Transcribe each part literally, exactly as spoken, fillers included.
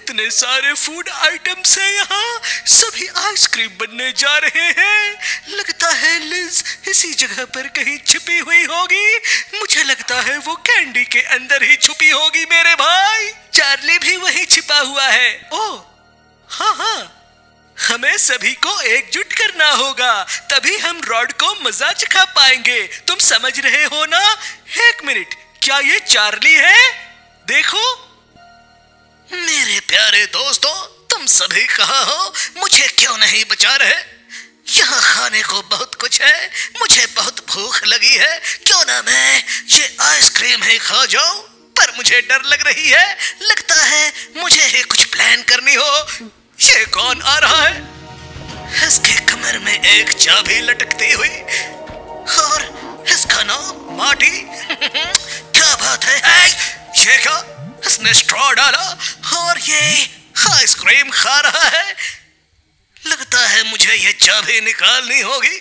इतने सारे food items हैं यहाँ, सभी आइसक्रीम बनने जा रहे हैं। लगता है लिज इसी जगह पर कहीं छिपी हुई होगी। मुझे लगता है वो कैंडी के अंदर ही छुपी होगी मेरे भाई। चार्ली भी वहीं छिपा हुआ है। ओह हाँ हाँ, हमें सभी को एकजुट करना होगा, तभी हम रॉड को मजा चखा पाएंगे। तुम समझ रहे हो ना? एक मिनट, क्या ये चार्ली है? देखो। मेरे प्यारे दोस्तों, तुम सभी कहाँ हो? मुझे क्यों नहीं बचा रहे? यहाँ खाने को बहुत कुछ है, मुझे बहुत भूख लगी है। क्यों ना मैं ये आइसक्रीम ही खा जाऊं? पर मुझे डर लग रही है। लगता है मुझे ही कुछ प्लान करनी हो। ये कौन आ रहा है? इसके कमर में एक चाबी लटकती हुई और इसका नाम मार्टी। क्या बात है? ये क्या? इसने स्ट्रॉ डाला और ये आइसक्रीम खा रहा है। लगता है मुझे ये चाबी निकालनी होगी।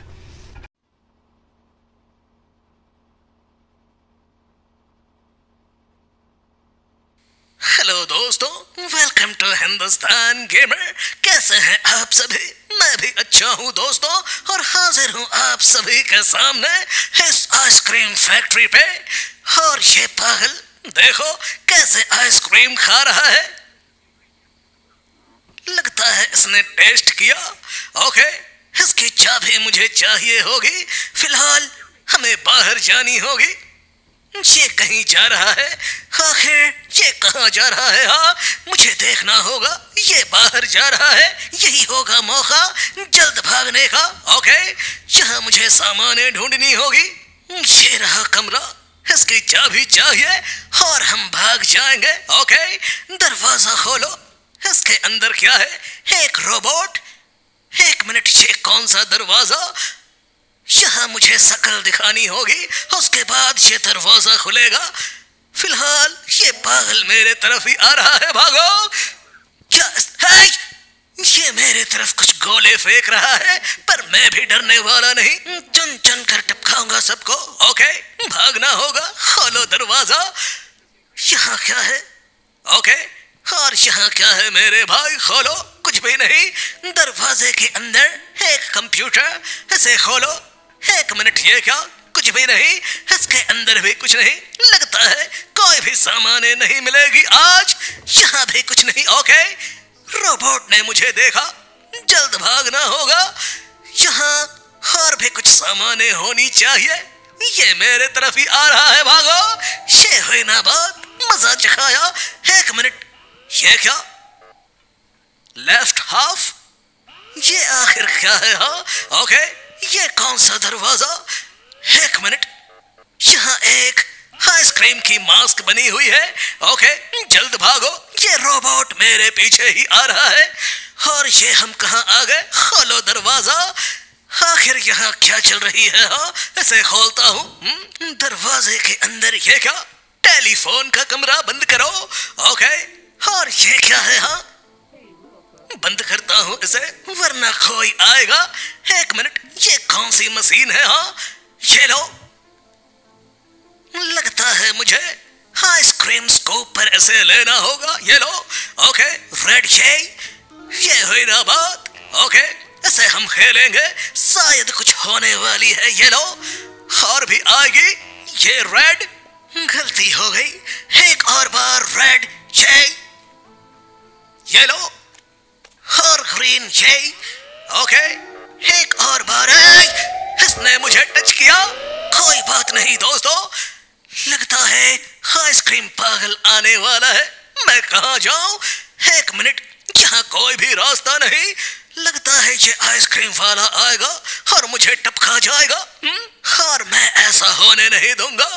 हेलो दोस्तों, वेलकम टू हिंदुस्तान गेमर। कैसे हैं आप सभी? मैं भी अच्छा हूँ दोस्तों, और हाजिर हूँ आप सभी के सामने इस आइसक्रीम फैक्ट्री पे। और ये पागल देखो कैसे आइसक्रीम खा रहा है। लगता है इसने टेस्ट किया। ओके, इसकी चाबी मुझे चाहिए होगी। फिलहाल हमें बाहर जानी होगी। ये कहीं जा रहा है। आखिर ये कहाँ जा रहा है? हाँ, मुझे देखना होगा। ये बाहर जा रहा है, यही होगा मौका जल्द भागने का। ओके, यहाँ मुझे सामानें ढूंढनी होगी। ये रहा कमरा, इसकी चाबी चाहिए और हम भाग जाएंगे। ओके, दरवाजा खोलो। इसके अंदर क्या है? एक रोबोट। एक मिनट, ये कौन सा दरवाजा? यहाँ मुझे शक्ल दिखानी होगी, उसके बाद ये दरवाजा खुलेगा। फिलहाल ये पागल मेरे तरफ ही आ रहा है। भागो। क्या है? ये मेरे तरफ कुछ गोले फेंक रहा है, पर मैं भी डरने वाला नहीं। चुन चुन कर टपकाऊंगा सबको। ओके, भागना होगा। खोलो दरवाजा। यहाँ क्या है? ओके, और यहाँ क्या है मेरे भाई? खोलो। कुछ भी नहीं। दरवाजे के अंदर एक कंप्यूटर, इसे खोलो। एक मिनट, ये क्या? कुछ भी नहीं। इसके अंदर भी कुछ नहीं। लगता है कोई भी सामाने नहीं मिलेगी आज। यहाँ भी कुछ नहीं। ओके, रोबोट ने मुझे देखा, जल्द भागना होगा। यहाँ और भी कुछ सामाने होनी चाहिए। ये मेरे तरफ ही आ रहा है। भागो। ये हुई ना बात, मजा चखाया। एक मिनट, ये क्या? Left half. ये आखिर क्या है? हाँ, ओके, ये कौन सा दरवाजा? एक मिनट, यहाँ एक आइसक्रीम की मास्क बनी हुई है। ओके, जल्द भागो। ये रोबोट मेरे पीछे ही आ रहा है। और ये हम कहाँ आ गए? खोलो दरवाजा। आखिर यहाँ क्या चल रही है? हाँ, इसे खोलता हूँ। दरवाजे के अंदर ये क्या? टेलीफोन का कमरा। बंद करो। ओके, और ये क्या है? हाँ, बंद करता हूँ इसे, वरना कोई आएगा। एक मिनट, ये कौन सी मशीन है? हाँ, ये लो। लगता है मुझे आइसक्रीम स्कूप पर इसे लेना होगा। ये लो। ओके, रेड ये ये हुई ना बात। ओके, इसे हम खेलेंगे, शायद कुछ होने वाली है। ये लो, और भी आएगी। ये रेड। गलती हो गई, एक और बार रेड ये ये लो, और ग्रीन ये। ओके, एक और बार। इसने मुझे टच किया। कोई बात नहीं दोस्तों, लगता है आइसक्रीम पागल आने वाला है। मैं कहाँ जाऊं? एक मिनट, यहाँ कोई भी रास्ता नहीं। लगता है ये आइसक्रीम वाला आएगा और मुझे टपका जाएगा। और मैं ऐसा होने नहीं दूंगा।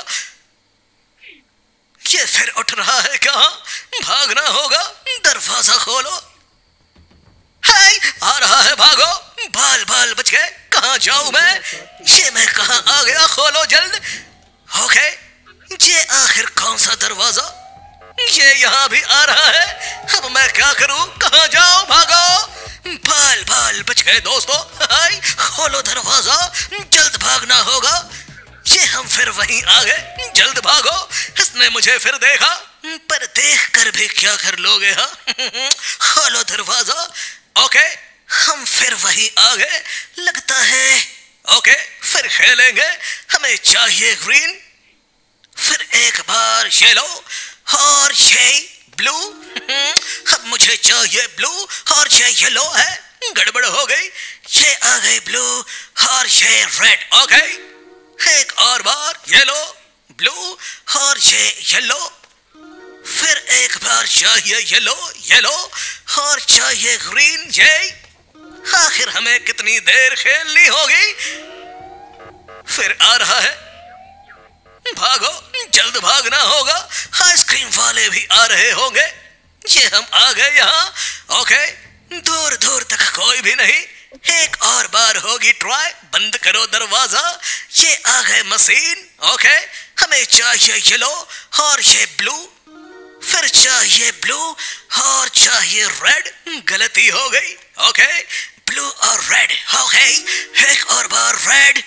ये फिर उठ रहा है। कहाँ? भागना होगा। दरवाजा खोलो। हाय, आ रहा है। भागो। बाल बाल बच गए। कहाँ जाऊं मैं? ये मैं कहाँ आ गया? खोलो जल्द। ओके, ये आखिर कौन सा दरवाजा? ये यहाँ भी आ रहा है। अब मैं क्या करूं? कहाँ जाऊं? भागो। बाल बाल बच गए दोस्तों। हाय, खोलो दरवाजा। जल्द भागना होगा। ये हम फिर वहीं आ गए। जल्द भागो। इस उसने मुझे फिर देखा, पर देख कर भी क्या कर लोगे हा? खोलो दरवाजा। ओके, हम फिर वही आ गए लगता है। ओके, फिर खेलेंगे, हमें चाहिए ग्रीन, फिर एक बार येलो और ये ब्लू। अब मुझे चाहिए ब्लू और ये येलो है, गड़बड़ हो गई। ये आ गई ब्लू और ये रेड। ओके, एक और बार येलो ब्लू और ये येलो, फिर एक बार चाहिए येलो येलो और चाहिए ग्रीन। ये आखिर हमें कितनी देर खेलनी होगी? फिर आ रहा है, भागो, जल्द भागना होगा, आइसक्रीम वाले भी आ रहे होंगे। ये हम आ गए यहाँ। ओके, दूर दूर तक कोई भी नहीं, एक और बार होगी ट्राई। बंद करो दरवाजा। ये आ गए मशीन। ओके, हमें चाहिए येलो और ये ब्लू, फिर चाहिए ब्लू और चाहिए रेड। गलती हो गई। ओके, ब्लू और रेड। ओके, एक और बार रेड,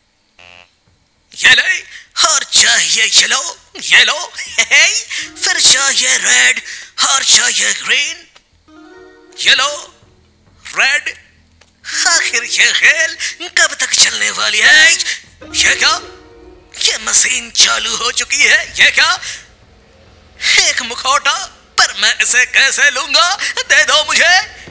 येलो और चाहिए येलो येलो, फिर चाहिए रेड और चाहिए ग्रीन, येलो रेड। आखिर ये खेल कब तक चलने वाली है? ये क्या? ये मशीन चालू हो चुकी है। ये क्या? एक मुखौटा, पर मैं इसे कैसे लूंगा? दे दो मुझे।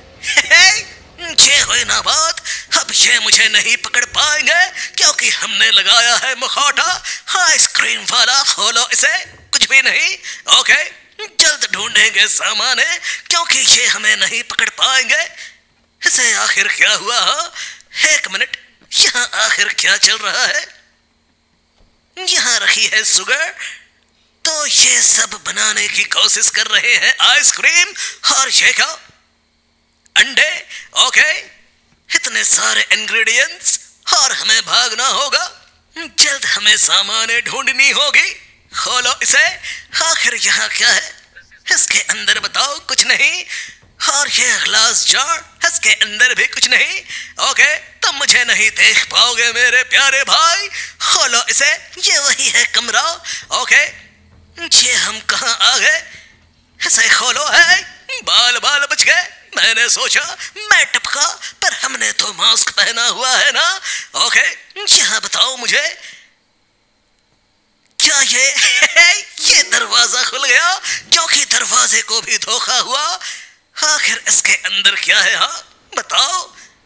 ये हुई ना बात, अब ये मुझे नहीं पकड़ पाएंगे क्योंकि हमने लगाया है मुखौटा। आइसक्रीम वाला, खोलो इसे। कुछ भी नहीं। ओके, जल्द ढूंढेंगे सामान क्योंकि ये हमें नहीं पकड़ पाएंगे। इसे आखिर क्या हुआ? एक मिनट, यहाँ आखिर क्या चल रहा है? यहाँ रखी है शुगर, तो ये सब बनाने की कोशिश कर रहे हैं आइसक्रीम। और ये क्या? अंडे। ओके, इतने सारे इंग्रेडिएंट्स और हमें भागना होगा। जल्द हमें सामान ढूंढनी होगी। खोलो इसे। आखिर यहाँ क्या है? इसके अंदर बताओ। कुछ नहीं। और ये ग्लास जार, इसके अंदर भी कुछ नहीं। ओके, तुम मुझे नहीं देख पाओगे मेरे प्यारे भाई। खोलो इसे। ये वही है कमरा। ओके, ये हम कहाँ आ गए? इसे खोलो। है बाल बाल बच गए। मैंने सोचा मैं टपका, पर हमने तो मास्क पहना हुआ है ना। ओके, यहाँ बताओ मुझे, क्या ये ये दरवाजा खुल गया क्योंकि दरवाजे को भी धोखा हुआ। आखिर इसके अंदर क्या है? हाँ बताओ।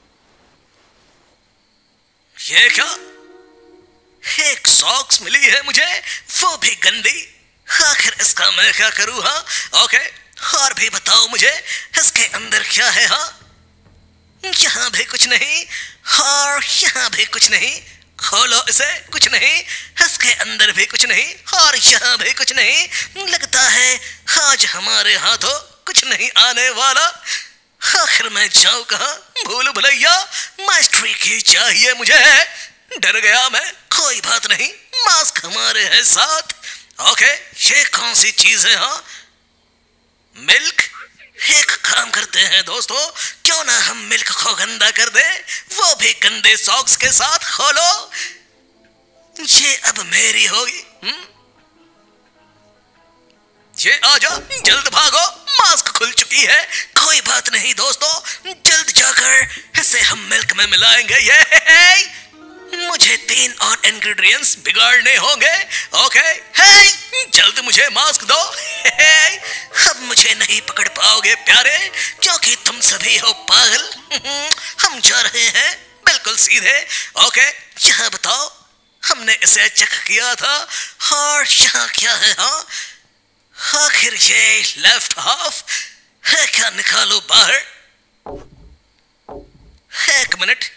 ये क्या? एक सॉक्स मिली है मुझे, वो भी गंदी। आखिर इसका मैं क्या करूँ? हाँ ओके, और भी बताओ मुझे इसके अंदर क्या है? हाँ, यहाँ भी कुछ नहीं और यहाँ भी कुछ नहीं। खोलो इसे। कुछ नहीं। इसके अंदर भी कुछ नहीं और यहाँ भी कुछ नहीं। लगता है आज हमारे हाथों कुछ नहीं आने वाला। आखिर मैं जाऊँ कहाँ? भूल भुलैया मास्टरी की चाहिए मुझे। डर गया मैं। कोई बात नहीं, मास्क हमारे है साथ। ओके, ये कौन सी चीज है? हाँ, मिल्क। एक काम करते हैं दोस्तों, क्यों ना हम मिल्क को गंदा कर दे, वो भी गंदे सॉक्स के साथ। खोलो। ये अब मेरी होगी। हुँ? ये आजा, जल्द भागो, मास्क खुल चुकी है। कोई बात नहीं दोस्तों, जल्द जाकर इसे हम मिल्क में मिलाएंगे। ये मुझे तीन और इंग्रेडिएंट्स बिगाड़ने होंगे। ओके, हे जल्द मुझे मास्क दो। हे, अब मुझे नहीं पकड़ पाओगे प्यारे, क्योंकि तुम सभी हो पागल। हम जा रहे हैं बिल्कुल सीधे। ओके, यहाँ बताओ, हमने इसे चेक किया था और यहाँ क्या है? हाँ, आखिर ये लेफ्ट हाफ है क्या? निकालो बाहर। एक मिनट,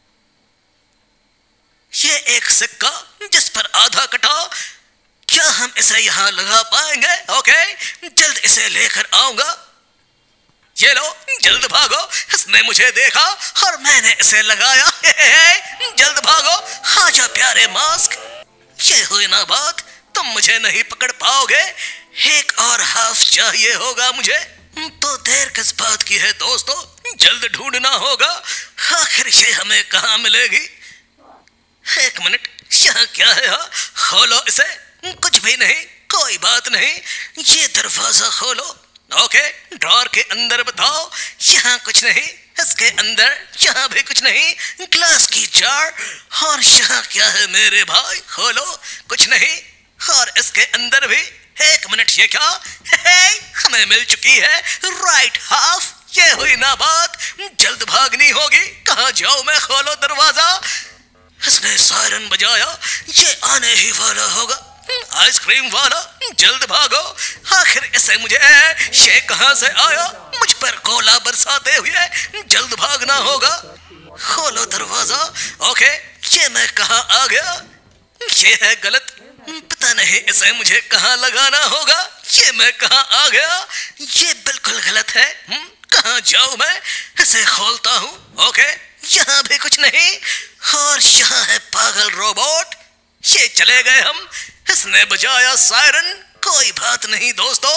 ये एक सिक्का जिस पर आधा कटा, क्या हम इसे यहाँ लगा पाएंगे? ओके, जल्द इसे लेकर आऊंगा। ये लो, जल्द भागो, इसने मुझे देखा और मैंने इसे लगाया। जल्द भागो, आजा प्यारे मास्क। ये हुई ना बात, तुम मुझे नहीं पकड़ पाओगे। एक और हाफ चाहिए होगा मुझे। तो देर किस बात की है दोस्तों, जल्द ढूंढना होगा। आखिर ये हमें कहाँ मिलेगी? एक मिनट, यहाँ क्या है? हाँ, खोलो इसे। कुछ भी नहीं। कोई बात नहीं, ये दरवाजा खोलो। ओके, ड्रॉर के अंदर बताओ, यहाँ कुछ नहीं। इसके अंदर यहाँ भी कुछ नहीं, ग्लास की जार। और यहाँ क्या है मेरे भाई? खोलो, कुछ नहीं। और इसके अंदर भी, एक मिनट, ये क्या? हे, हमें मिल चुकी है राइट हाफ। ये हुई ना बात, जल्द भागनी होगी। कहाँ जाऊं मैं? खोलो दरवाजा। इसने सायरन बजाया, ये आने ही वाला होगा, आइसक्रीम वाला। जल्द भागो। आखिर इसे मुझे ये कहाँ से आया? मुझ पर गोला बरसाते हुए जल्द भागना होगा। खोलो दरवाजा। ओके, ये मैं कहाँ आ गया? ये है गलत, पता नहीं इसे मुझे कहाँ लगाना होगा। ये मैं कहाँ आ गया? ये बिल्कुल गलत है। हुँ? कहाँ जाऊं मैं? इसे खोलता हूँ। ओके, यहाँ भी कुछ नहीं। और यहाँ है पागल रोबोट। ये चले गए हम। इसने बजाया सायरन। कोई बात नहीं दोस्तों।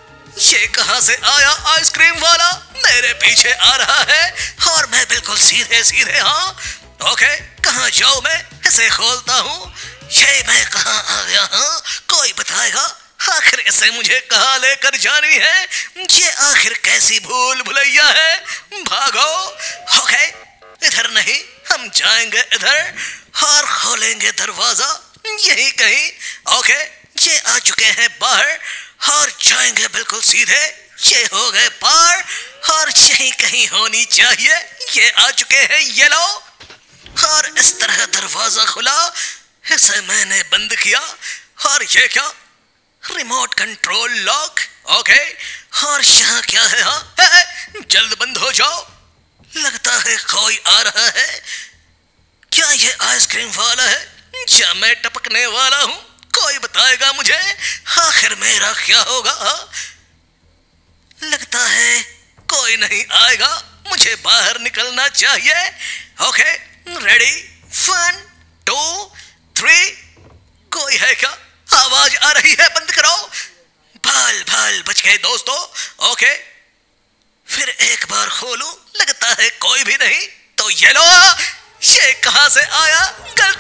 ये कहाँ से आया? आइसक्रीम वाला मेरे पीछे आ रहा है और मैं बिल्कुल सीधे सीधे, हाँ। ओके, कहाँ जाऊं मैं? इसे खोलता हूँ। ये मैं कहाँ आ गया? हाँ, कोई बताएगा? आखिर इसे मुझे कहाँ लेकर जानी है? ये आखिर कैसी भूल भुलैया है? भागो। ओके, इधर नहीं, हम जाएंगे इधर और खोलेंगे दरवाजा यही कहीं। ओके, ये आ चुके हैं बाहर और जाएंगे बिल्कुल सीधे। ये हो गए पार और यही कहीं होनी चाहिए। ये आ चुके हैं येलो और इस तरह दरवाजा खुला। इसे मैंने बंद किया और ये क्या? Remote control lock. ओके, और यहाँ क्या है? हाँ, है, जल्द बंद हो जाओ। लगता है कोई आ रहा है। क्या ये आइसक्रीम वाला है या मैं टपकने वाला हूँ? कोई बताएगा मुझे? आखिर मेरा क्या होगा? हाँ? लगता है कोई नहीं आएगा। मुझे बाहर निकलना चाहिए। Okay, ready, one two three. कोई है क्या? आवाज आ रही है, बंद करो। भाल भाल बच गए दोस्तों। ओके, फिर एक बार खोलूं, लगता है कोई भी नहीं। तो ये लो, ये कहां से आया? गलती।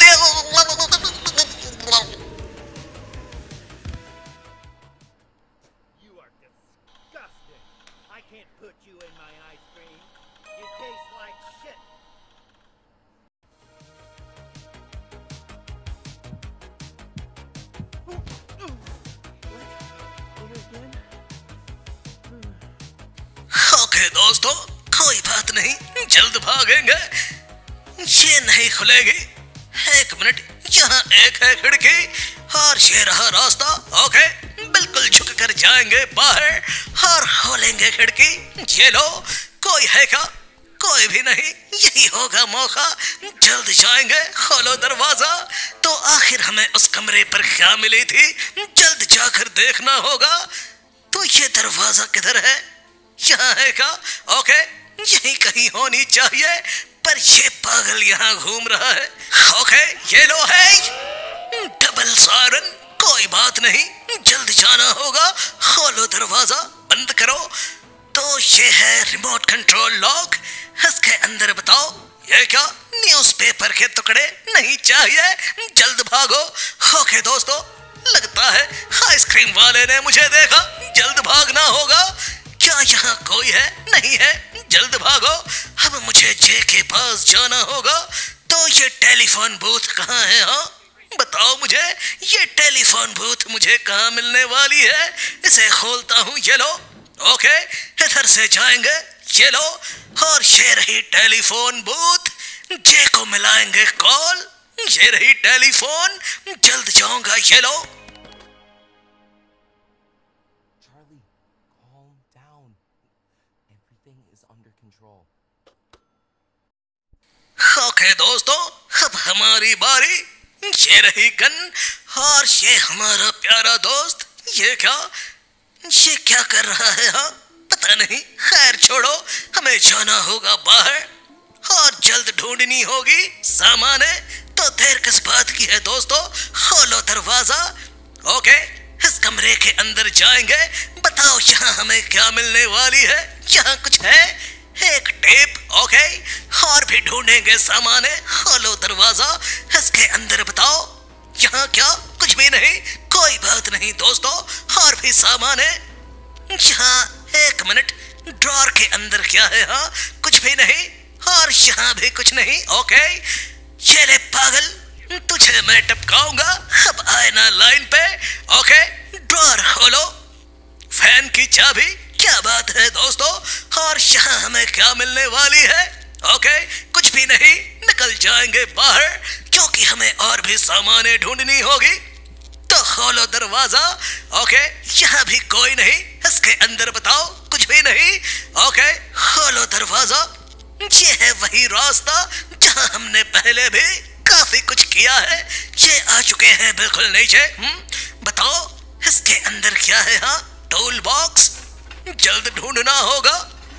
ओके दोस्तों, कोई बात नहीं, जल्द भागेंगे। ये नहीं खुलेगी। एक मिनट, यहाँ एक है खिड़की और ये रहा रास्ता। ओके, बिल्कुल झुक कर जाएंगे बाहर और खोलेंगे खिड़की। ये लो, कोई है क्या? कोई भी नहीं। यही होगा मौका, जल्द जाएंगे। खोलो दरवाजा। तो आखिर हमें उस कमरे पर क्या मिली थी? जल्द जाकर देखना होगा। तो ये दरवाजा किधर है? यहाँ है क्या? ओके, यही कहीं होनी चाहिए, पर ये पागल यहाँ घूम रहा है। ओके, ये लो है डबल सायरन। कोई बात नहीं, जल्द जाना होगा। खोलो दरवाजा, बंद करो। तो ये है रिमोट कंट्रोल लॉक। इसके अंदर बताओ, ये क्या? न्यूज़पेपर के टुकड़े नहीं चाहिए, जल्द भागो। ओके दोस्तों, लगता है आइसक्रीम वाले ने मुझे देखा। जल्द भागना होगा। क्या यहाँ कोई है? नहीं है, जल्द भागो। अब मुझे जे के पास जाना होगा। तो ये टेलीफोन बूथ कहाँ है? हाँ, बताओ मुझे, ये टेलीफोन बूथ मुझे कहाँ मिलने वाली है? इसे खोलता हूँ। ये लो। ओके, इधर से जाएंगे। ये लो, और ये रही टेलीफोन बूथ। जे को मिलाएंगे कॉल। ये रही टेलीफोन, जल्द जाऊंगा। ये लो। ओके दोस्तों, अब हमारी बारी। ये रही गन और ये हमारा प्यारा दोस्त। ये क्या? ये क्या कर रहा है? हाँ, पता नहीं। खैर छोड़ो, हमें जाना होगा बाहर और जल्द ढूंढनी होगी सामान है। तो देर किस बात की है दोस्तों? खोलो दरवाजा। ओके, इस कमरे के अंदर जाएंगे। बताओ यहाँ हमें क्या मिलने वाली है? यहाँ कुछ है? एक टेप। ओके, और भी ढूंढेंगे सामान है। खोलो दरवाजा। इसके अंदर बताओ, यहाँ क्या? कुछ भी नहीं। कोई बात नहीं दोस्तों, और भी सामान है। यहाँ एक मिनट, ड्रॉर के अंदर क्या है? हाँ, कुछ भी नहीं। और यहाँ भी कुछ नहीं। ओके, चले पागल, तुझे मैं टपकाऊंगा। अब आए ना लाइन पे। ओके, ड्रॉर खोलो, फैन की चाबी। क्या बात है दोस्तों, और यहाँ हमें क्या मिलने वाली है? ओके, कुछ भी नहीं। निकल जाएंगे बाहर, क्योंकि हमें और भी सामानें ढूंढनी होगी। तो खोलो दरवाजा। ओके, यहाँ भी कोई नहीं। इसके अंदर बताओ, कुछ भी नहीं। ओके, खोलो दरवाजा। ये है वही रास्ता जहाँ हमने पहले भी काफी कुछ किया है। ये आ चुके हैं बिल्कुल नीचे। बताओ इसके अंदर क्या है? हाँ, टूल बॉक्स, जल्द ढूंढना होगा।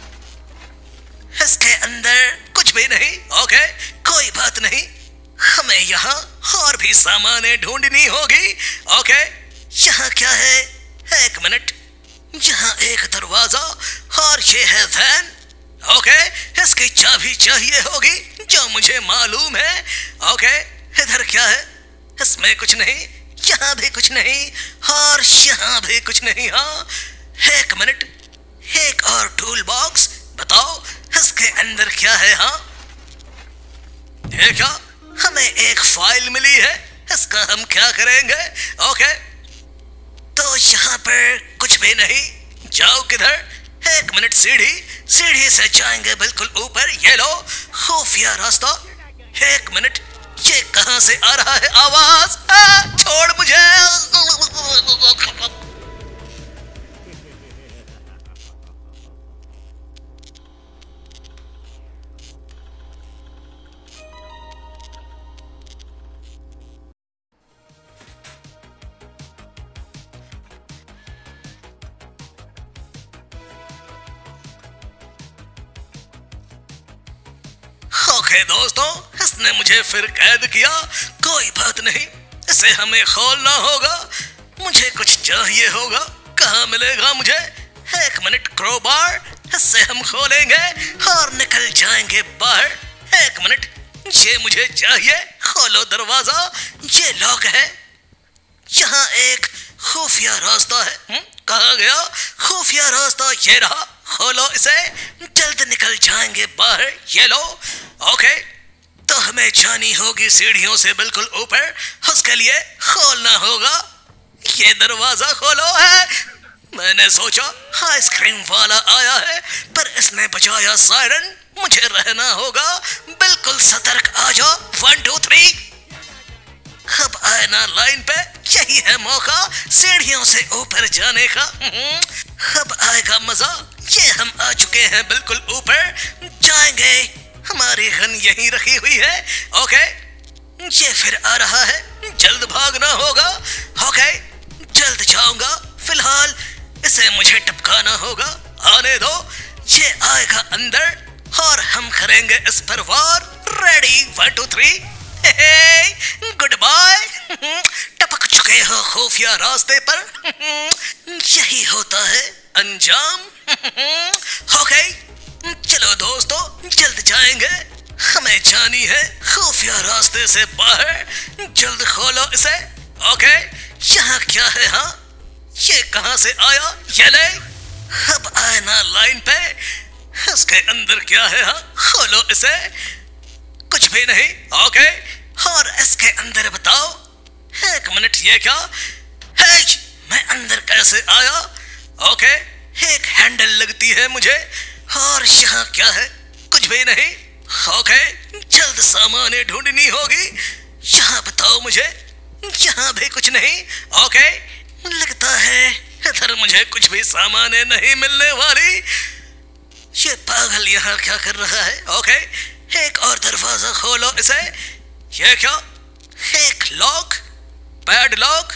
इसके अंदर कुछ भी नहीं। ओके, कोई बात नहीं, हमें यहाँ और भी सामानें ढूंढनी होगी। ओके, यहाँ क्या है? एक मिनट, यहाँ एक दरवाजा, और ये है वैन। ओके, इसकी चाबी चाहिए होगी, जो मुझे मालूम है। ओके, इधर क्या है? इसमें कुछ नहीं, यहाँ भी कुछ नहीं, और यहाँ भी कुछ नहीं। हाँ, एक मिनट, एक और टूल बॉक्स। बताओ इसके अंदर क्या है? हाँ, ये क्या? हमें एक फाइल मिली है, इसका हम क्या करेंगे? ओके, तो यहाँ पर कुछ भी नहीं। जाओ किधर? एक मिनट, सीढ़ी, सीढ़ी से जाएंगे बिल्कुल ऊपर। ये लो, खुफिया रास्ता। एक मिनट, ये कहाँ से आ रहा है आवाज? आ, छोड़ मुझे। ओके दोस्तों, इसने मुझे फिर कैद किया। कोई बात नहीं, इसे हमें खोलना होगा। मुझे कुछ चाहिए होगा। कहाँ मिलेगा मुझे? एक मिनट, क्रोबार, इससे हम खोलेंगे और निकल जाएंगे बाहर। एक मिनट, ये मुझे चाहिए। खोलो दरवाजा। ये लॉक है। यहाँ एक खुफिया रास्ता है। हुँ? कहाँ गया खुफिया रास्ता? ये रहा। खोलो इसे, जल्द निकल जाएंगे बाहर। ये लो। ओके, तो हमें जानी होगी सीढ़ियों से बिल्कुल ऊपर। उसके लिए खोलना होगा। ये दरवाजा खोलो है। मैंने सोचा आइसक्रीम वाला आया है, पर इसने बजाया सायरन। मुझे रहना होगा बिल्कुल सतर्क। आ जाओ, वन टू थ्री। अब आए ना लाइन पे। यही है मौका सीढ़ियों से ऊपर जाने का। अब आएगा मजा। ये हम आ चुके हैं बिल्कुल ऊपर। जाएंगे, हमारी गन यहीं रखी हुई है। ओके, ये फिर आ रहा है, जल्द भागना होगा। ओके, जल्द जाऊंगा। फिलहाल इसे मुझे टपकाना होगा। आने दो, ये आएगा अंदर और हम करेंगे इस पर वार। Ready, one two three. Goodbye. टपक चुके हो खुफिया रास्ते पर। यही होता है अंजाम। ओके, चलो दोस्तों, जल्द जाएंगे। हमें जानी है खुफिया रास्ते से बाहर। जल्द खोलो इसे। ओके, यहाँ क्या है? हाँ, ये कहाँ से आया? ये ले। अब आए ना लाइन पे। इसके अंदर क्या है? हाँ, खोलो इसे। कुछ भी नहीं। ओके, और इसके अंदर बताओ। एक मिनट, ये क्या है? मैं अंदर कैसे आया? ओके, एक हैंडल लगती है मुझे। और यहाँ क्या है? कुछ भी नहीं। ओके, जल्द सामानें ढूंढनी होगी। यहाँ बताओ मुझे। यहाँ भी कुछ नहीं। ओके, लगता है इधर मुझे कुछ भी सामानें नहीं मिलने वाली। ये पागल यहाँ क्या कर रहा है? ओके, एक और दरवाजा खोलो इसे। ये क्या? एक लॉक, पैड लॉक।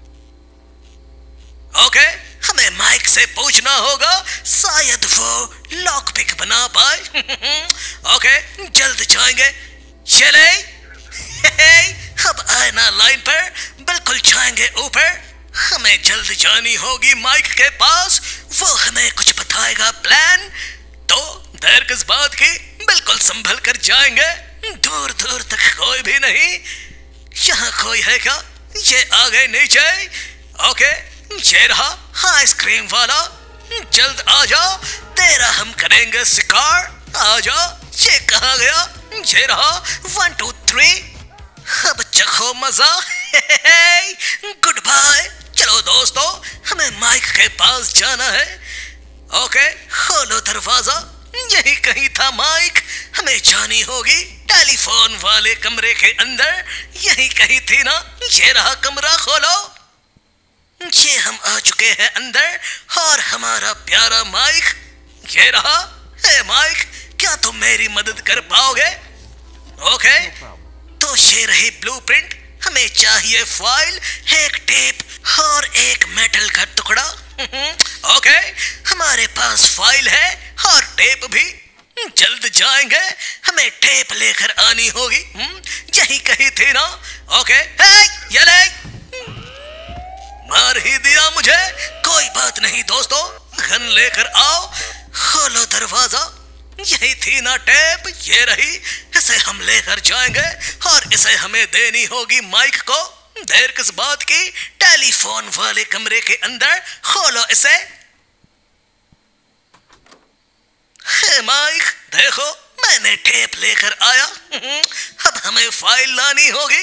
ओके, हमें माइक से पूछना होगा, शायद वो लॉक पिक बना पाए। ओके, जल्द जाएंगे। चले। अब आए ना लाइन पर। बिल्कुल जाएंगे ऊपर। हमें जल्द जानी होगी माइक के पास। वो हमें कुछ बताएगा प्लान। तो देर किस बात की, बिल्कुल संभल कर जाएंगे। दूर दूर तक कोई भी नहीं। यहाँ कोई है क्या? ये आ गए नीचे। ओके, ये रहा आइसक्रीम वाला, जल्द आ जाओ, तेरा हम करेंगे शिकार। आ जाओ, ये कहाँ गया? ये रहा, वन टू थ्री, अब चखो मजा। Goodbye. चलो दोस्तों, हमें माइक के पास जाना है। ओके, खोलो दरवाजा, यही कहीं था माइक, हमें जानी होगी टेलीफोन वाले कमरे के अंदर, यही कहीं थी ना। ये रहा कमरा, खोलो। ये हम आ चुके हैं अंदर, और हमारा प्यारा माइक ये रहा। हे माइक, क्या तुम मेरी मदद कर पाओगे? ओके, तो ये रही ब्लूप्रिंट, हमें चाहिए फाइल, एक टेप और एक मेटल का टुकड़ा। ओके, हमारे पास फाइल है और टेप भी, जल्द जाएंगे, हमें टेप लेकर आनी होगी, यही कहीं थी ना। ओके, हे ये ले, मार ही दिया मुझे, कोई बात नहीं दोस्तों, गन लेकर आओ, खोलो दरवाजा, यही थी ना टेप, ये रही, इसे हम लेकर जाएंगे और इसे हमें देनी होगी माइक को। देर किस बात की, टेलीफोन वाले कमरे के अंदर, खोलो इसे। हे माइक, देखो मैंने टेप लेकर आया, अब हमें फाइल लानी होगी,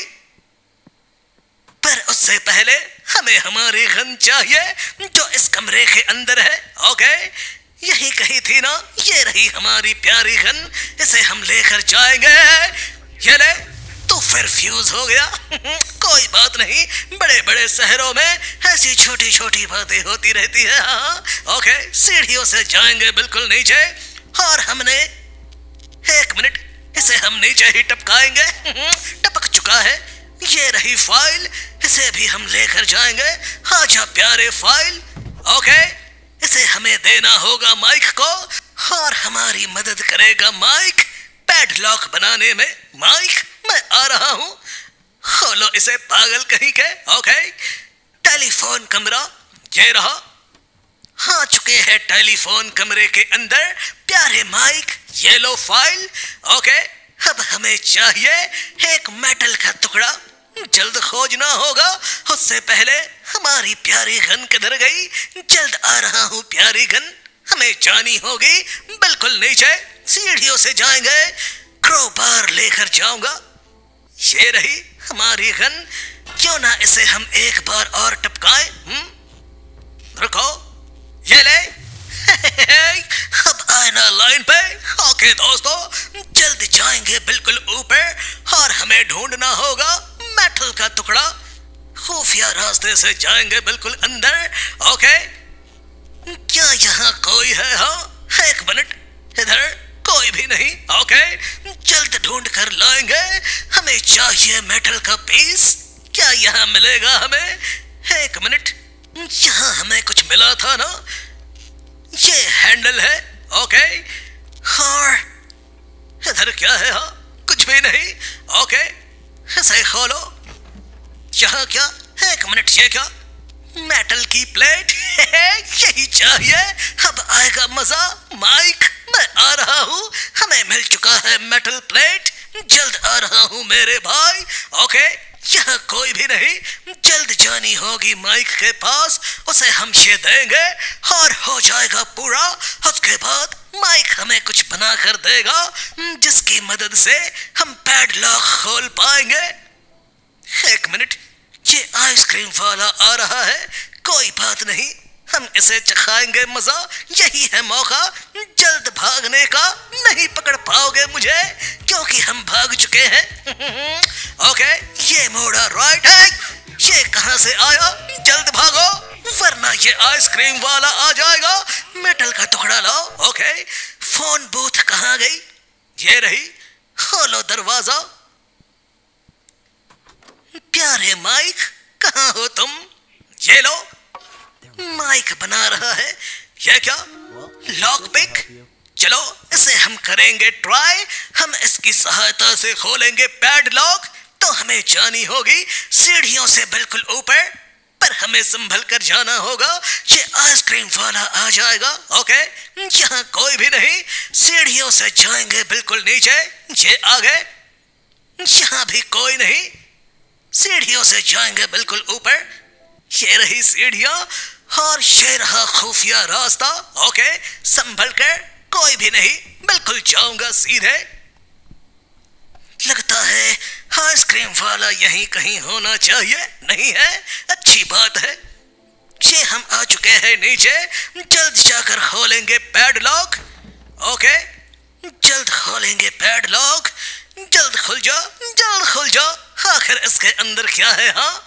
पर उससे पहले हमें हमारी गन चाहिए जो इस कमरे के अंदर है। ओके, यही कहीं थी ना, ये रही हमारी प्यारी गन, इसे हम लेकर जाएंगे। ये ले, तो फिर फ्यूज हो गया। कोई बात नहीं, बड़े बड़े शहरों में ऐसी छोटी छोटी बातें होती रहती है। हाँ, ओके, सीढ़ियों से जाएंगे बिल्कुल नीचे, और हमने एक मिनट, इसे हम नीचे ही टपकाएंगे। टपक चुका है, ये रही फाइल, इसे भी हम लेकर जाएंगे। आजा प्यारे फाइल। ओके, इसे हमें देना होगा माइक को, और हमारी मदद करेगा माइक पैडलॉक बनाने में। माइक, मैं आ रहा हूं, खोलो इसे पागल कहीं के। ओके, टेलीफोन कमरा ये रहा, आ चुके हैं टेलीफोन कमरे के अंदर। प्यारे माइक, ये लो फाइल। ओके, अब हमें चाहिए एक मेटल का टुकड़ा, जल्द खोजना होगा, उससे पहले हमारी प्यारी गन किधर गई? जल्द आ रहा हूँ प्यारी गन, हमें जानी होगी बिल्कुल नीचे, सीढ़ियों से जाएंगे, क्रोबार लेकर जाऊंगा। ये रही हमारी गन, क्यों ना इसे हम एक बार और टपकाएं? हम्म रुको, ये ले। अब आए ना लाइन पे। ओके दोस्तों, जल्द जाएंगे बिल्कुल ऊपर, और हमें ढूंढना होगा मेटल का टुकड़ा, खुफिया रास्ते से जाएंगे बिल्कुल अंदर। ओके, क्या यहाँ कोई है? हाँ, एक मिनट, इधर कोई भी नहीं। ओके, जल्द ढूंढ कर लाएंगे, हमें चाहिए मेटल का पीस, क्या यहाँ मिलेगा हमें? एक मिनट, यहाँ हमें कुछ मिला था ना, ये हैंडल है। ओके, और इधर क्या है? हाँ, कुछ भी नहीं। ओके, इसे खोलो, यहाँ क्या? एक मिनट, ये क्या? मेटल की प्लेट। यही चाहिए, अब आएगा मजा। माइक, मैं आ रहा हूँ, हमें मिल चुका है मेटल प्लेट, जल्द आ रहा हूँ मेरे भाई। ओके, यहाँ कोई भी नहीं, जल्द जानी होगी माइक के पास, उसे हम ये देंगे और हो जाएगा पूरा। उसके बाद माइक हमें कुछ बना कर देगा, जिसकी मदद से हम पैडलॉक खोल पाएंगे। एक मिनट, ये आइसक्रीम वाला आ रहा है, कोई बात नहीं, हम इसे चखाएंगे मजा, यही है मौका जल्द भागने का। नहीं पकड़ पाओगे मुझे, क्योंकि हम भाग चुके हैं। ओके, ये मोड़ा राइट है, ये कहां से आया? जल्द भागो, वरना ये आइसक्रीम वाला आ जाएगा। मेटल का टुकड़ा लाओ। ओके, फोन बूथ कहां गई? ये रही, खोलो दरवाजा। प्यारे माइक, कहां हो तुम? ये लो, माइक बना रहा है। ये क्या? Lock pick. चलो इसे हम करेंगे ट्राई, हम इसकी सहायता से खोलेंगे पैडलॉक। तो हमें जानी होगी सीढ़ियों से बिल्कुल ऊपर, पर हमें संभल कर जाना होगा, ये आइसक्रीम वाला आ जाएगा। ओके, यहाँ कोई भी नहीं, सीढ़ियों से जाएंगे बिल्कुल नीचे, ये आ गए, यहाँ भी कोई नहीं। सीढ़ियों से जाएंगे बिल्कुल ऊपर। ये रही सीढ़ियां और ये रहा खुफिया रास्ता। ओके, संभल कर, कोई भी नहीं, बिल्कुल जाऊंगा सीधे। लगता है आइसक्रीम वाला यहीं कहीं होना चाहिए। नहीं है, अच्छी बात है। ये हम आ चुके हैं नीचे। जल्द जाकर खोलेंगे पैडलॉक। ओके, जल्द खोलेंगे पैडलॉक। जल्द खुल जा, जल्द खुल जा। आखिर इसके अंदर क्या है? हाँ,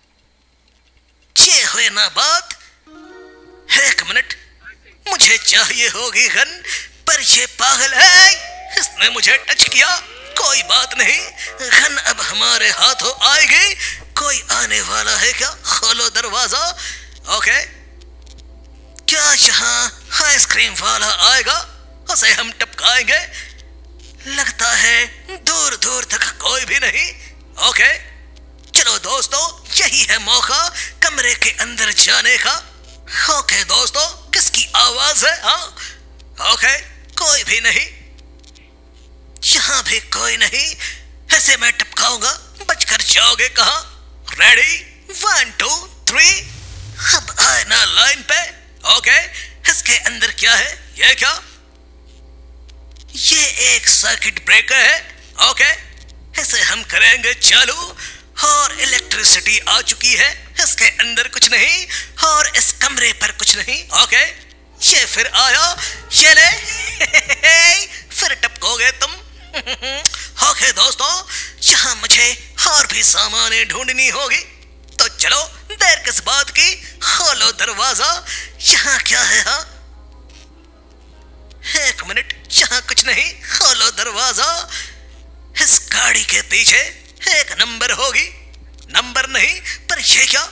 ये हुई ना बात। एक मिनट, मुझे चाहिए होगी गन, पर ये पागल है, इसने मुझे टच किया। कोई बात नहीं, गन अब हमारे हाथों आएगी। कोई आने वाला है क्या? खोलो दरवाजा। ओके, क्या यहाँ आइसक्रीम वाला आएगा? उसे हम टपकाएंगे। लगता है दूर दूर तक कोई भी नहीं। ओके, चलो दोस्तों, यही है मौका कमरे के अंदर जाने का। ओके दोस्तों, किसकी आवाज है? हाँ, ओके, कोई भी नहीं, यहाँ भी कोई नहीं। ऐसे मैं टपकाऊंगा, बचकर जाओगे कहाँ? Ready, one two three. अब आए ना लाइन पे। ओके, इसके अंदर क्या है? ये क्या? ये एक सर्किट ब्रेकर है। ओके, इसे हम करेंगे चालू और इलेक्ट्रिसिटी आ चुकी है। इसके अंदर कुछ नहीं और इस कमरे पर कुछ नहीं। ओके, ये फिर आया, ये ले फिर टपकोगे तुम। ओके दोस्तों, यहाँ मुझे और भी सामाने ढूंढनी होगी, तो चलो देर किस बात की, खोलो दरवाजा। यहाँ क्या है? हाँ, एक मिनट, यहाँ कुछ नहीं, खोलो दरवाजा। इस गाड़ी के पीछे एक नंबर होगी। नंबर नहीं, पर ये क्या?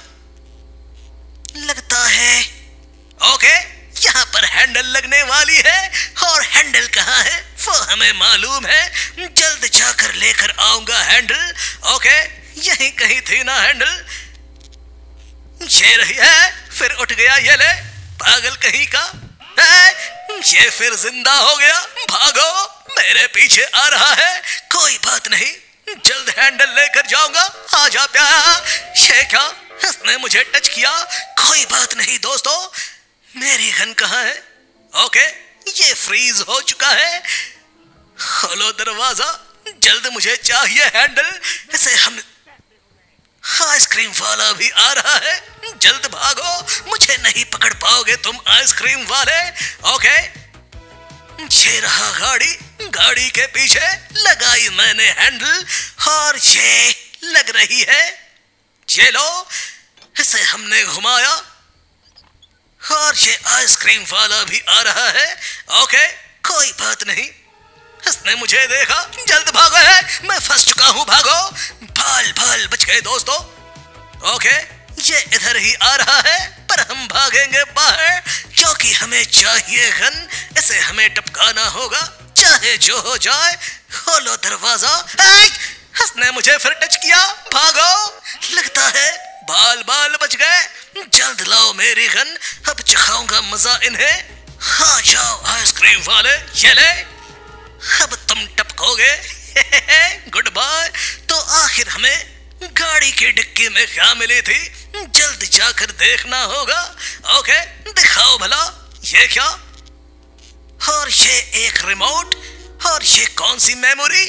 लगता है ओके, यहाँ पर हैंडल लगने वाली है। और हैंडल कहाँ है वो हमें मालूम है। जल्द जाकर लेकर आऊंगा हैंडल। ओके, यहीं कहीं थी ना हैंडल? ये रही है, फिर उठ गया। ये ले, पागल कहीं का है। ये फिर जिंदा हो गया। भागो, मेरे पीछे आ रहा है। कोई बात नहीं, जल्द हैंडल लेकर जाऊंगा। आ जा प्यारा। ये क्या? इसने मुझे टच किया। कोई बात नहीं दोस्तों, मेरी गन कहाँ है? ओके, ये फ्रीज हो चुका है। खोलो दरवाजा, जल्द मुझे चाहिए हैंडल। इसे हम आइसक्रीम वाला भी आ रहा है। जल्द भागो, मुझे नहीं पकड़ पाओगे तुम आइसक्रीम वाले। ओके, ये रहा गाड़ी। गाड़ी के पीछे लगाई मैंने हैंडल और ये लग रही है। ये लो, इसे हमने घुमाया और ये आइसक्रीम वाला भी आ रहा है। ओके, कोई बात नहीं, इसने मुझे देखा। जल्द भागो है, मैं फंस चुका हूँ। भागो, भाल भाल बच गए दोस्तों। ओके, ये इधर ही आ रहा है, पर हम भागेंगे बाहर क्योंकि हमें चाहिए गन। इसे हमें टपकाना होगा, चाहे जो हो जाए। खोलो दरवाजा। इसने मुझे फिर टच किया। भागो, लगता है बाल बाल बच गए। जल्द लाओ मेरी गन, अब चखाऊंगा मजा इन्हें। हाँ जाओ आइसक्रीम वाले, ये ले, अब तुम टपकोगे। Good bye. तो आखिर हमें गाड़ी की डिक्की में क्या मिली थी? जल्द जाकर देखना होगा। ओके, दिखाओ भला, ये क्या? और ये एक रिमोट, और ये कौन सी memory?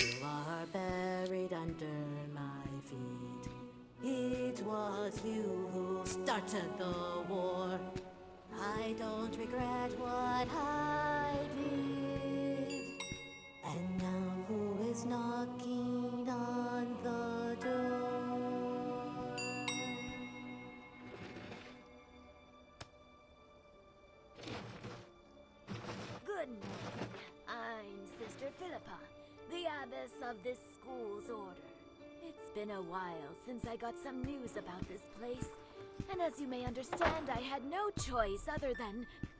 I'm Sister Philippa, the abbess of this school's order. It's been a while since I got some news about this place, and as you may understand, I had no choice other than...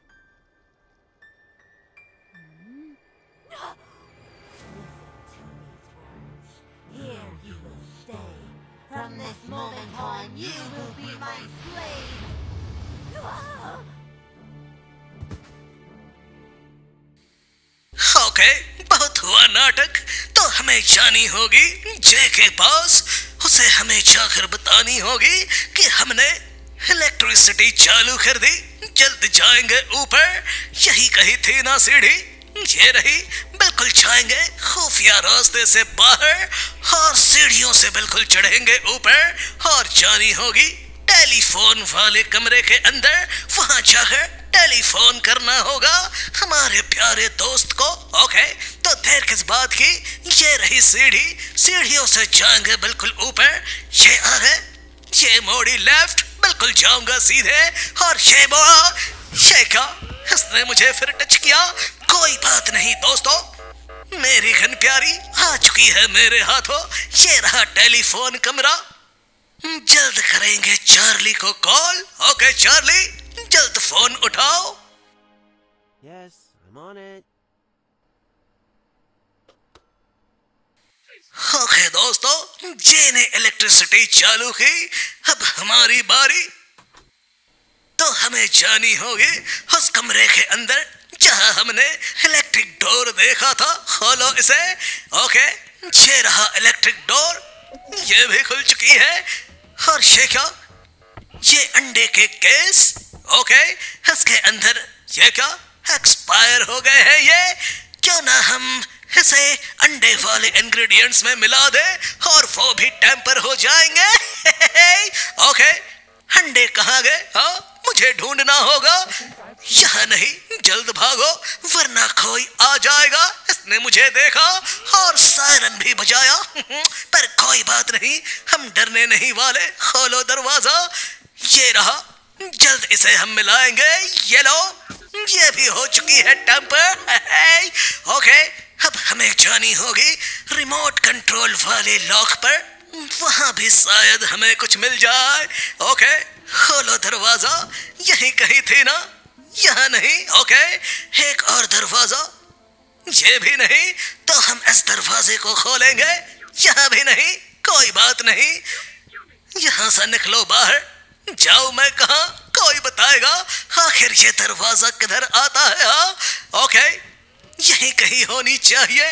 Hmm? Listen to these words. Here you will stay. From this moment on, you will be my slave. Okay, बहुत हुआ नाटक। तो हमें जानी होगी जे के पास। उसे हमें जाकर बतानी होगी कि हमने इलेक्ट्रिसिटी चालू कर दी। जल्द जाएंगे ऊपर, यही कही थी ना सीढ़ी, ये रही। बिल्कुल जाएंगे खुफिया रास्ते से बाहर और सीढ़ियों से बिल्कुल चढ़ेंगे ऊपर और जानी होगी टेलीफोन वाले कमरे के अंदर। वहां जाकर टेलीफोन करना होगा हमारे प्यारे दोस्त को। ओके, तो देर किस बात की, ये रही सीढ़ी। सीढ़ियों से जाएंगे बिल्कुल ऊपर। ये आ गए, ये मोड़ी लेफ्ट, बिल्कुल जाऊंगा सीधे और ये मोड़ा। ये क्या, इसने मुझे फिर टच किया। कोई बात नहीं दोस्तों, मेरी घन प्यारी आ चुकी है मेरे हाथों। ये रहा टेलीफोन कमरा। जल्द करेंगे चार्ली को कॉल। ओके चार्ली, जल्द फोन उठाओ। Yes, I'm on it. Okay दोस्तों, जे ने इलेक्ट्रिसिटी चालू की। अब हमारी बारी। तो हमें जानी होगी उस कमरे के अंदर जहां हमने इलेक्ट्रिक डोर देखा था। खोलो इसे। ओके, ये रहा इलेक्ट्रिक डोर, ये भी खुल चुकी है। और ये क्या, ये अंडे के केस। ओके, इसके अंदर ये क्या एक्सपायर हो गए हैं ये। क्यों ना हम इसे अंडे वाले इंग्रेडिएंट्स में मिला दे और वो भी टेम्पर हो जाएंगे। ओके, अंडे कहाँ गए? हाँ, मुझे ढूंढना होगा। यहाँ नहीं, जल्द भागो वरना कोई आ जाएगा। इसने मुझे देखा और सायरन भी बजाया। पर कोई बात नहीं, हम डरने नहीं वाले। खोलो दरवाजा। ये रहा, जल्द इसे हम मिलाएंगे। ये लो, ये भी हो चुकी है टेम्पर। ओके, अब हमें जानी होगी रिमोट कंट्रोल वाले लॉक पर। वहां भी शायद हमें कुछ मिल जाए। ओके, खोलो दरवाजा। यही कहीं थी ना? यहाँ नहीं। ओके, एक और दरवाजा। ये भी नहीं, तो हम इस दरवाजे को खोलेंगे। यहाँ भी नहीं, कोई बात नहीं। यहाँ से निकलो बाहर। जाओ मैं कहाँ, कोई बताएगा। आखिर ये दरवाजा किधर आता है? हाँ, ओके, यही कहीं होनी चाहिए।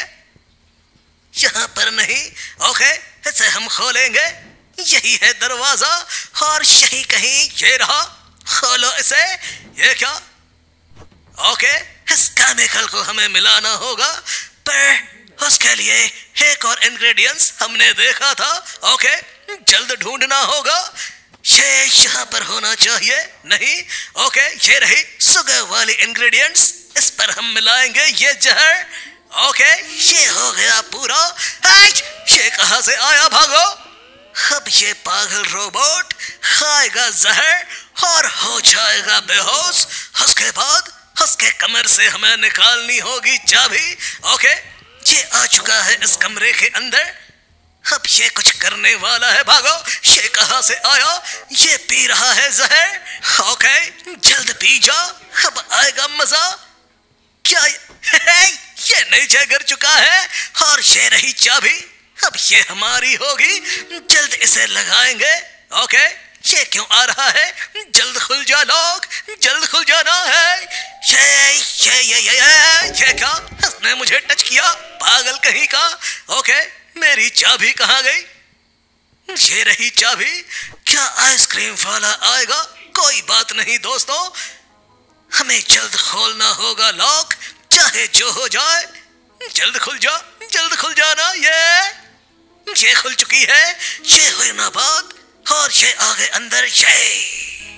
यहाँ पर नहीं। ओके, इसे हम खोलेंगे। यही है दरवाजा और यही कहीं ये रहा। खोलो इसे। ये क्या? ओके, इस केमिकल को हमें मिलाना होगा, पर उसके लिए एक और इंग्रेडिएंट्स हमने देखा था। ओके, जल्द ढूंढना होगा। ये यहाँ पर होना चाहिए। नहीं। ओके, ये रही शुगर वाली इंग्रेडिएंट्स। इस पर हम मिलाएंगे ये जहर। ओके, ये हो गया पूरा। ये कहाँ से आया? भागो। अब ये पागल रोबोट खाएगा जहर और हो जाएगा बेहोश। उसके बाद उसके कमर से हमें निकालनी होगी चाबी। ओके, ये आ चुका है इस कमरे के अंदर। अब ये कुछ करने वाला है। भागो। ये कहाँ से आया? ये पी रहा है जहर। ओके, जल्द पी जा, अब आएगा मजा। क्या ये नीचे गिर चुका है और ये रही चाबी। अब ये हमारी होगी। जल्द इसे लगाएंगे। ओके, ये क्यों आ रहा है? जल्द खुल जा लॉक, जल्द खुल जाना है। ये ये ये ये ये, ये क्या? इसने मुझे टच किया, पागल कहीं का। ओके, मेरी चाबी कहाँ गई? ये रही चाबी। क्या आइसक्रीम वाला आएगा? कोई बात नहीं दोस्तों, हमें जल्द खोलना होगा लॉक, चाहे जो हो जाए। जल्द खुल जा, जल्द खुल जाना। ये ये खुल चुकी है। ये हुई ना बात। और ये आ गए अंदर। ये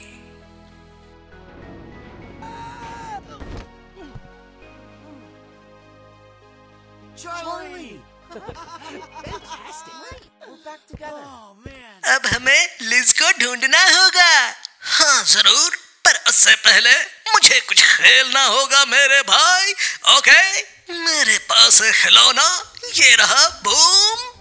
Charlie! Fantastic! We're back together. Oh man! अब हमें लिज को ढूंढना होगा। हाँ जरूर, पर उससे पहले मुझे कुछ खेलना होगा मेरे भाई। ओके, मेरे पास है खिलौना। ये रहा बूम।